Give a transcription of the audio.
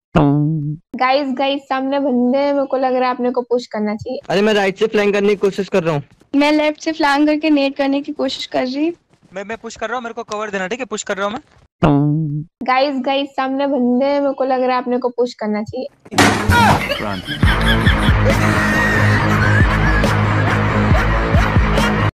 Guys guys सामने बंदे हैं, मेरे को लग रहा है अपने को पुश करना चाहिए। अरे मैं राइट से फ्लैंक करने की कोशिश कर रहा हूँ। मैं लेफ्ट से फ्लैंक करके नेट करने की कोशिश कर रही। मैं पुश कर रहा हूँ, मेरे को कवर देना, ठीक है? पुश कर रहा हूँ मैं। गाइस गाइस सामने बंदे हैं, मेरे को लग रहा है अपने को पुश करना चाहिए।